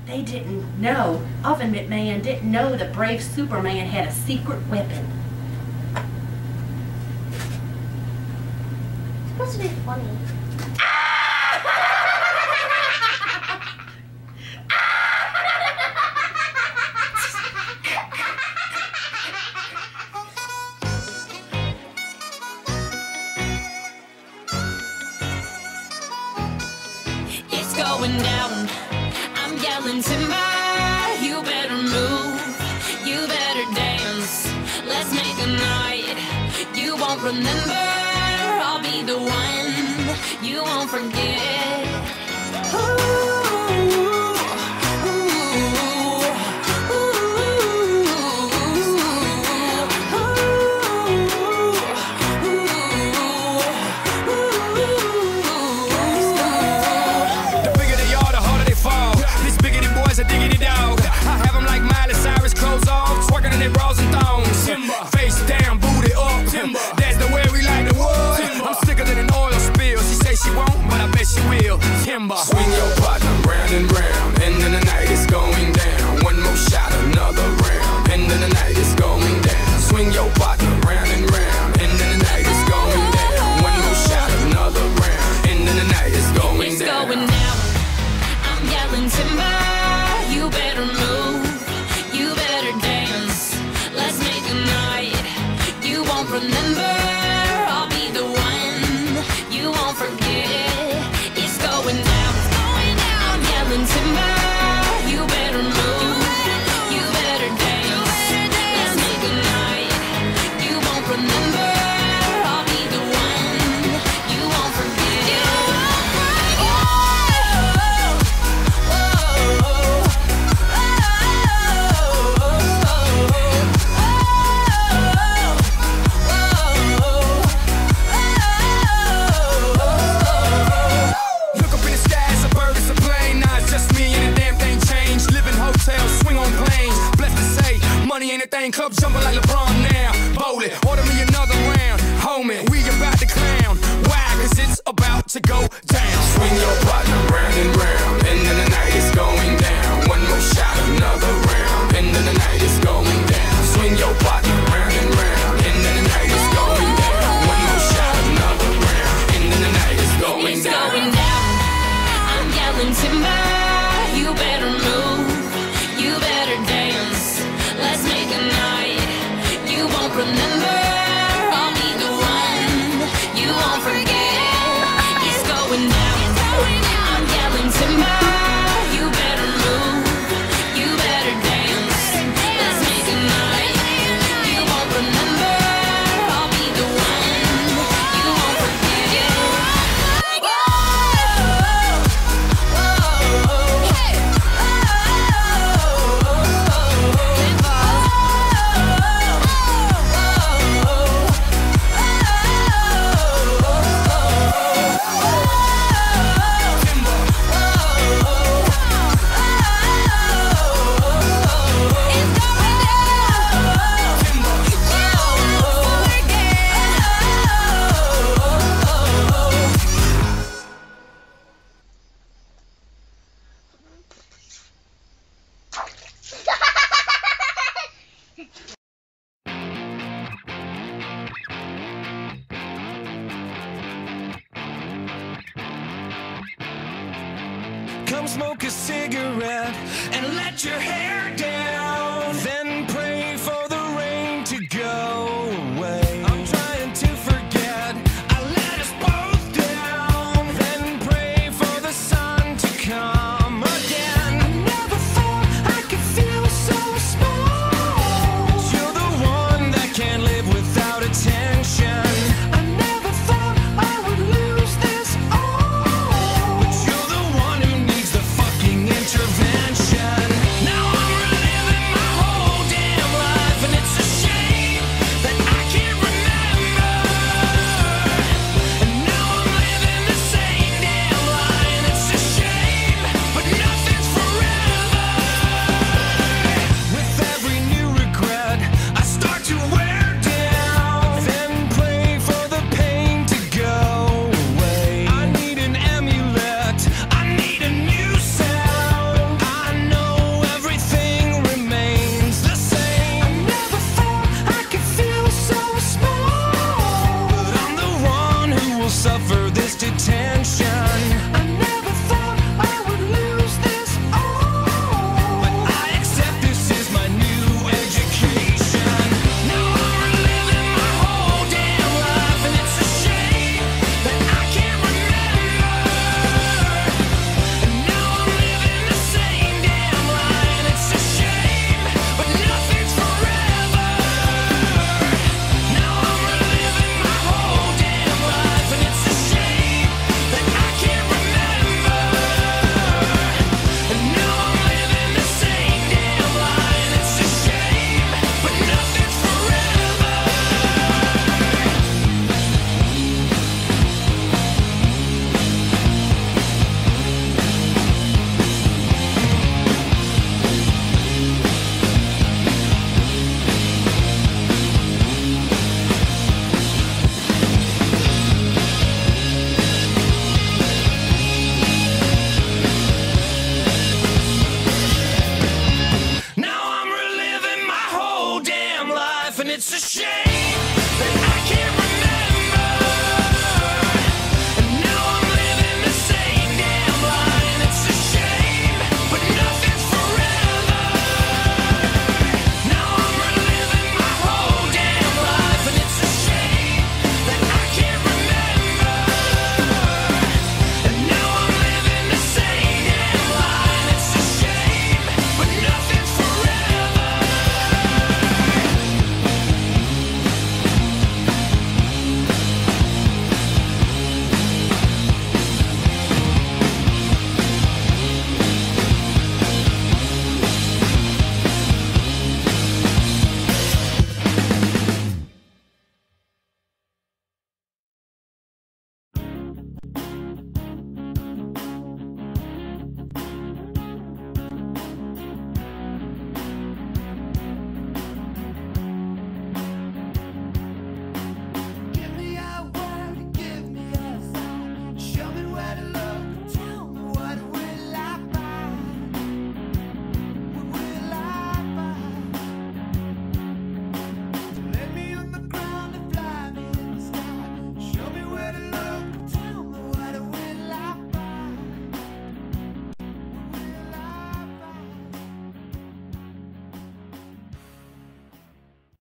They didn't know, Oven McMahon didn't know the brave Superman had a secret weapon. It's supposed to be funny. It's going down. I'm yelling timber. You better move. You better dance. Let's make a night you won't remember. I'll be the one you won't forget. Face down, booty up. That's the way we like the wood. I'm sicker than an oil spill. She say she won't, but I bet she will. Timber. Swing your partner round and round, and then the night is going down. One more shot, another round, and then the night is going down. Swing your partner round and round, and then the night is going down. One more shot, another round, and then the night is going down. It's going down. I'm yelling timber. You better move. You better dance. Let's make a night you won't remember. I'll be the one you won't forget. It's going down. I'm yelling timber. You better move. You better dance. Let's make a night you won't remember. I'll be the one you won't forget. Look up in the sky, it's a bird, it's a plane. Nah, it's just me and the damn thing changed. Live in hotels, swing on planes. Blessed to say, money ain't a thing. Club jumping like LeBron now. Bowling, order me another round. Homie, we about to clown. Why? Cause it's about to go down. Swing your partner round and round, and then the night is going down. One more shot, another round, and then the night is going down. Swing your partner round and round, and then the night is going down. One more shot, another round, and then the night is going It's down. going down. I'm yelling timber. You better move. You better dance. Let's make a night you won't remember. I'll be the one you won't forget. It's going down. I'm yelling timber. You better move. You better dance. Let's make a night you won't remember. I'll be the one you won't forget. Come smoke a cigarette and let your hair down.